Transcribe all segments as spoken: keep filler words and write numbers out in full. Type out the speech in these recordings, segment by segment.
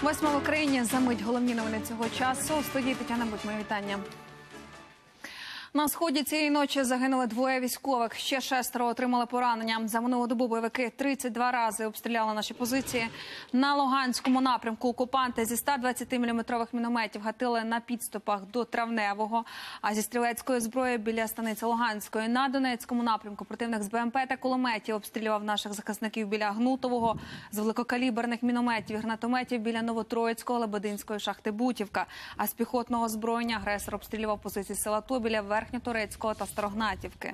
Восьма в Україні. За мить головні новини цього часу. У студії Тетяна Будь. Моє вітання. На сході цієї ночі загинули двоє військових. Ще шестеро отримали поранення. За минулу добу бойовики тридцять два рази обстріляли наші позиції. На Луганському напрямку окупанти зі ста двадцятиміліметрових мінометів гатили на підступах до Травневого. А зі стрілецької зброї біля станиці Луганської. На Донецькому напрямку противник з БМП та кулеметів обстрілював наших захисників біля Гнутового. З великокаліберних мінометів і гранатометів біля Новотроїцького, Лебединської шахти Бутівка. А з піхотного озброєння агресор обстрілював позиції села Тобіля, Верхньоторецького та Старогнатівки.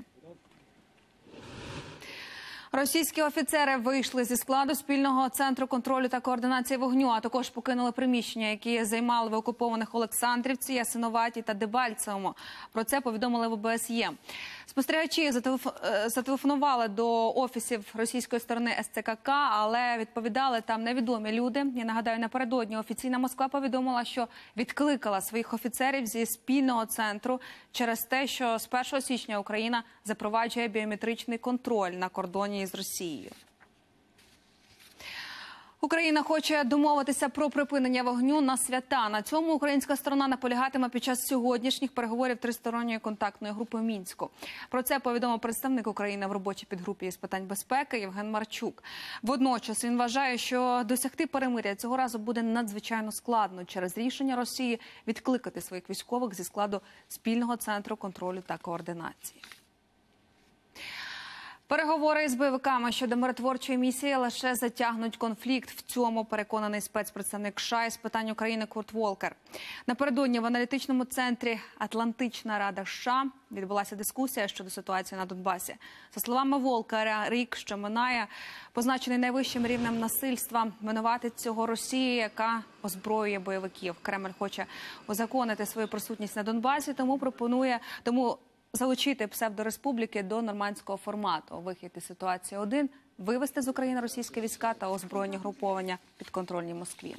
Російські офіцери вийшли зі складу спільного центру контролю та координації вогню, а також покинули приміщення, які займали в окупованих Олександрівці, Ясиноваті та Дебальцевому. Про це повідомили в О Б С Є. Спостерігачі зателефонували до офісів російської сторони С Ц К К, але відповідали там невідомі люди. Я нагадаю, напередодні офіційна Москва повідомила, що відкликала своїх офіцерів зі спільного центру через те, що з першого січня Україна запроваджує біометричний контроль на кордоні з Росією. Україна хоче домовитися про припинення вогню на свята. На цьому українська сторона наполягатиме під час сьогоднішніх переговорів тристоронньої контактної групи в Мінську. Про це повідомив представник України в робочій підгрупі з питань безпеки Євген Марчук. Водночас він вважає, що досягти перемир'я цього разу буде надзвичайно складно через рішення Росії відкликати своїх військових зі складу спільного центру контролю та координації. Переговори з бойовиками щодо миротворчої місії лише затягнуть конфлікт. В цьому переконаний спецпредставник США із питань України Курт Волкер. Напередодні в аналітичному центрі «Атлантична Рада США» відбулася дискусія щодо ситуації на Донбасі. За словами Волкера, рік, що минає, позначений найвищим рівнем насильства, винуватить цього Росії, яка озброює бойовиків. Кремль хоче узаконити свою присутність на Донбасі, тому пропонує... тому залучити псевдореспубліки до нормандського формату. Вихід із ситуації один – вивести з України російські війська та озброєні груповання підконтрольні Москві.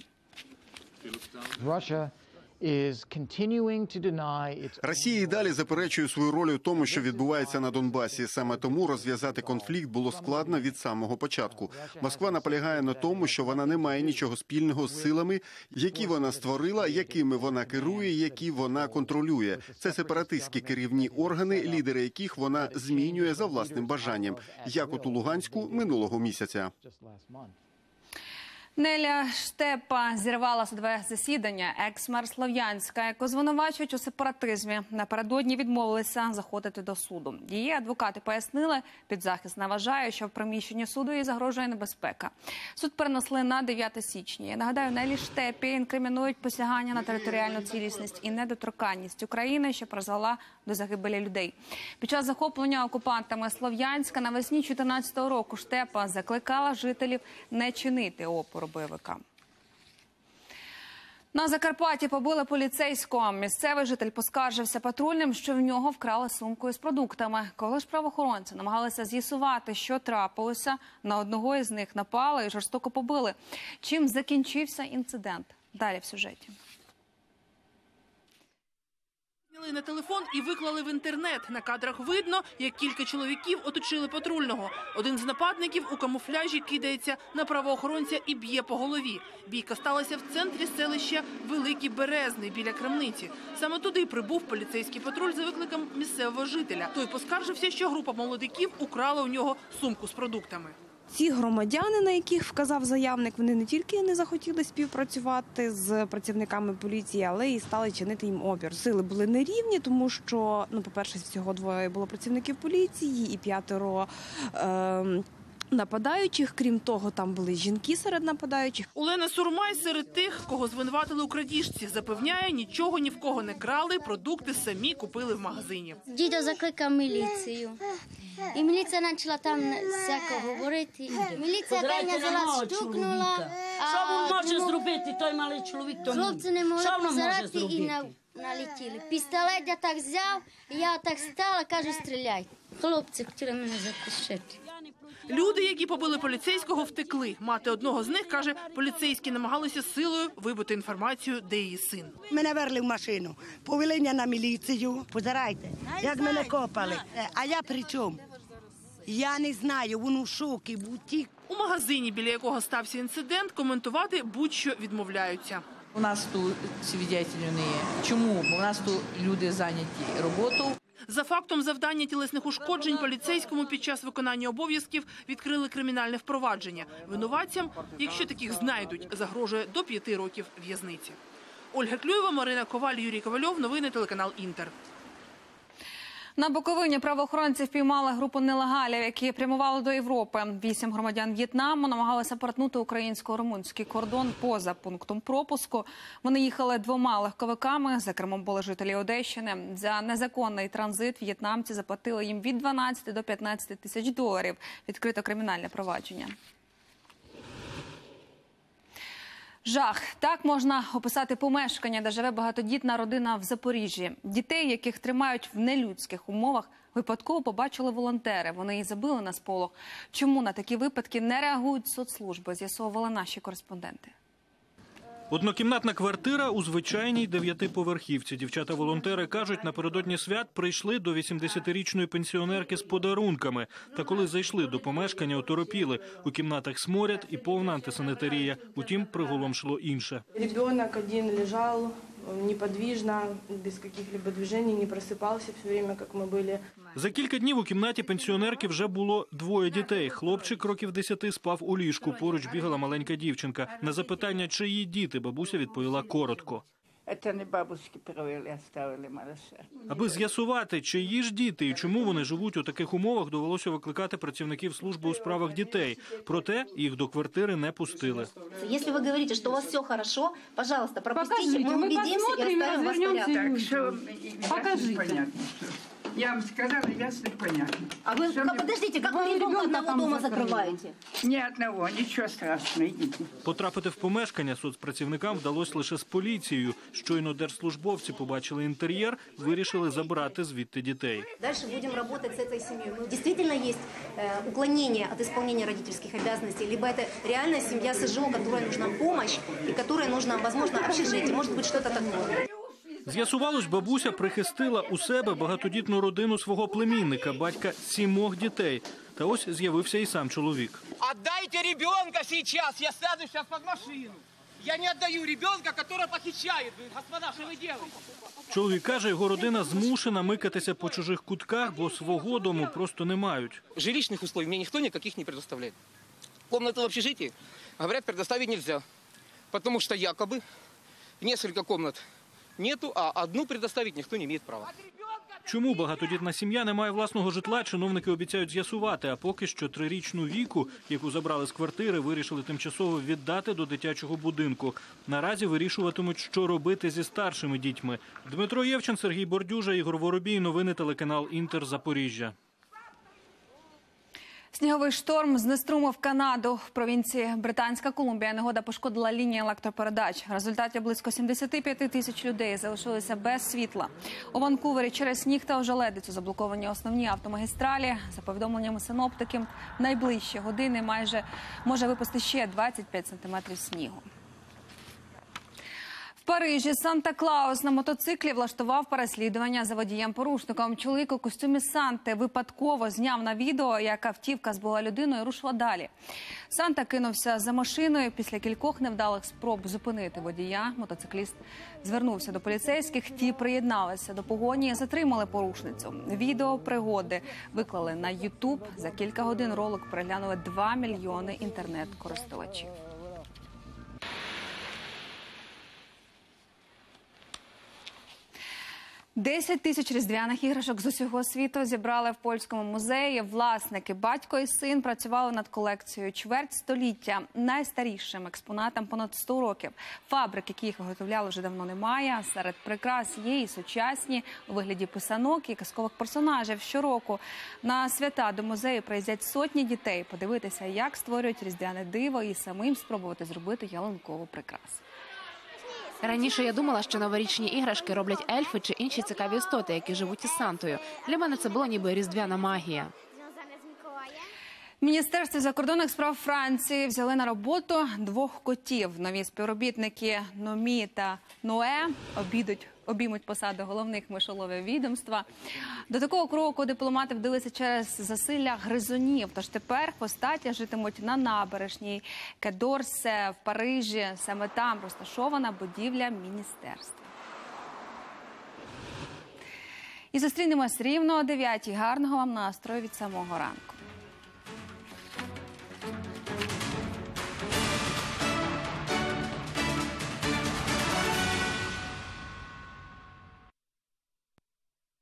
Росія і далі заперечує свою роль у тому, що відбувається на Донбасі. Саме тому розв'язати конфлікт було складно від самого початку. Москва наполягає на тому, що вона не має нічого спільного з силами, які вона створила, якими вона керує, які вона контролює. Це сепаратистські керівні органи, лідери яких вона змінює за власним бажанням, як от у Луганську минулого місяця. Неля Штепа зірвала судове засідання. Екс-мер Слов'янська, яку звинувачують у сепаратизмі, напередодні відмовилися заходити до суду. Її адвокати пояснили, підзахисна вважає, що в приміщенні суду їй загрожує небезпека. Суд перенесли на дев'яте січня. Я нагадаю, Нелі Штепі інкримінують посягання на територіальну цілісність і недоторканність України, що призвела до загибелі людей. Під час захоплення окупантами Слов'янська навесні дві тисячі чотирнадцятого року Штепа закликала жителів не чинити опору бойовикам. На Закарпатті побили поліцейського. Місцевий житель поскаржився патрульним, що в нього вкрали сумку із продуктами. Коли ж правоохоронці намагалися з'ясувати, що трапилося, на одного із них напали і жорстоко побили. Чим закінчився інцидент? Далі в сюжеті. На телефон і виклали в інтернет. На кадрах видно, як кілька чоловіків оточили патрульного. Один з нападників у камуфляжі кидається на правоохоронця і б'є по голові. Бійка сталася в центрі селища Великий Березний біля крамниці. Саме туди прибув поліцейський патруль за викликом місцевого жителя. Той поскаржився, що група молодиків украла у нього сумку з продуктами. Ці громадяни, на яких вказав заявник, вони не тільки не захотіли співпрацювати з працівниками поліції, але і стали чинити їм опір. Сили були нерівні, тому що, ну, по-перше, всього двоє було працівників поліції і п'ятеро е нападаючих. Крім того, там були жінки серед нападаючих. Олена Сурмай серед тих, кого звинуватили у крадіжці. Запевняє, нічого ні в кого не крали, продукти самі купили в магазині. Дідо закликав міліцію. І міліція почала там всяко говорити. Міліція Таня взяла, стукнула. Що він може зробити, той малий чоловік? Хлопці не могли позирати і налетіли. Пістолет я так взяв, я так стала, кажу, стріляй. Хлопці хотіли мене захищати. Люди, які побили поліцейського, втекли. Мати одного з них каже, поліцейські намагалися силою вибити інформацію, де її син. Мене верли в машину, повели мене на міліцію. Позирайте, як мене копали. А я при чому? Я не знаю, він у шокі, бутік. У магазині, біля якого стався інцидент, коментувати будь-що відмовляються. У нас тут свідетелів не є. Чому? Бо у нас тут люди зайняті роботою. За фактом завдання тілесних ушкоджень поліцейському під час виконання обов'язків відкрили кримінальне впровадження. Винуватцям, якщо таких знайдуть, загрожує до п'яти років в'язниці. Ольга Клюєва, Марина Коваль, Юрій Ковальов. Новини телеканал «Інтер». На Буковині правоохоронці впіймали групу нелегалів, які прямували до Європи. Вісім громадян В'єтнаму намагалися перетнути українсько-румунський кордон поза пунктом пропуску. Вони їхали двома легковиками, за кермом були жителі Одещини. За незаконний транзит в'єтнамці заплатили їм від дванадцяти до п'ятнадцяти тисяч доларів. Відкрито кримінальне провадження. Жах. Так можна описати помешкання, де живе багатодітна родина в Запоріжжі. Дітей, яких тримають в нелюдських умовах, випадково побачили волонтери. Вони і забили на сполох. Чому на такі випадки не реагують соцслужби, з'ясовували наші кореспонденти. Однокімнатна квартира у звичайній дев'ятиповерхівці. Дівчата-волонтери кажуть, напередодні свят прийшли до вісімдесятирічної пенсіонерки з подарунками. Та коли зайшли до помешкання, оторопіли. У кімнатах сморід і повна антисанітарія. Утім, приголомшило інше. Ребенок один лежав неподвижно, без каких-либо движений, не просипався все время, як ми були. За кілька днів у кімнаті пенсіонерки вже було двоє дітей. Хлопчик років десяти спав у ліжку, поруч бігала маленька дівчинка. На запитання, чиї діти, бабуся відповіла коротко. Це не бабушки привели, оставили малыша. Аби з'ясувати, чиї ж діти і чому вони живуть у таких умовах, довелося викликати працівників служби у справах дітей. Проте їх до квартири не пустили. Якщо ви говорите, що у вас все добре, пожалуйста, пропустите, ми убедимося і оставимо вас в порядку. Так, що, покажите. Я вам сказала, ясно и понятно. А вы, Что подождите, как вы ребенка одного дома закрываете? Ни одного, ничего страшного, идите. Потрапити в помешкання соцпрацівникам вдалося лише з поліцією. Щойно держслужбовці побачили інтер'єр, вирішили забрати звідти дітей. Дальше будем работать с этой семьей. Действительно есть э, уклонение от исполнения родительских обязанностей, либо это реальная семья с ИЖО, которой нужна помощь и которой нужно, возможно, общежитие, может быть, что-то такое. З'ясувалось, бабуся прихистила у себе багатодітну родину свого племінника, батька сімох дітей. Та ось з'явився і сам чоловік. «Отдайте ребенка сейчас, я сяду сейчас под машину. Я не отдаю ребенка, который похищает. Господа, что вы делаете?» Чоловік каже, його родина змушена микатися по чужих кутках, бо свого дому просто не мають. Жилищных условий мне никто никаких не предоставляет. Комнату в общежитии, говорят, предоставить нельзя. Потому что якобы несколько комнат нету, а одну предоставить ніхто не має права. Чому багатодітна сім'я не має власного житла, чиновники обіцяють з'ясувати. А поки що трирічну Віку, яку забрали з квартири, вирішили тимчасово віддати до дитячого будинку. Наразі вирішуватимуть, що робити зі старшими дітьми. Дмитро Євчин, Сергій Бордюжа, Ігор Воробій. Новини телеканал «Інтер», Запоріжжя. Сніговий шторм знеструмив Канаду. В провінції Британська Колумбія негода пошкодила лінії електропередач. В результаті близько сімдесят п'ять тисяч людей залишилися без світла. У Ванкувері через сніг та ожеледицю заблоковані основні автомагістралі. За повідомленнями синоптиків, в найближчі години майже може випасти ще двадцять п'ять сантиметрів снігу. В Парижі Санта-Клаус на мотоциклі влаштував переслідування за водієм-порушником. Чоловік у костюмі Санти випадково зняв на відео, як автівка збила людину і рушила далі. Санта кинувся за машиною. Після кількох невдалих спроб зупинити водія, мотоцикліст звернувся до поліцейських. Ті приєдналися до погоні і затримали порушницю. Відео пригоди виклали на Ютуб. За кілька годин ролик переглянули два мільйони інтернет-користувачів. Десять тисяч різдвяних іграшок з усього світу зібрали в польському музеї. Власники, батько і син, працювали над колекцією чверть століття. Найстарішим експонатам понад сто років. Фабрик, які їх виготовляли, вже давно немає. Серед прикрас є і сучасні у вигляді писанок і казкових персонажів. Щороку на свята до музею приїздять сотні дітей подивитися, як створюють різдвяне диво і самим спробувати зробити ялинкову прикрасу. Раніше я думала, що новорічні іграшки роблять ельфи чи інші цікаві істоти, які живуть із Сантою. Для мене це було ніби різдвяна магія. В Міністерстві закордонних справ Франції взяли на роботу двох котів. Нові співробітники Номі та Ное обійдуть обіймуть посади головних мишоловів відомства. До такого кроку дипломати вдалися через засилля гризунів. Тож тепер постаті житимуть на набережній Кедорсе в Парижі. Саме там розташована будівля міністерства. І зустрінемось рівно о дев'ятій. Гарного вам настрою від самого ранку.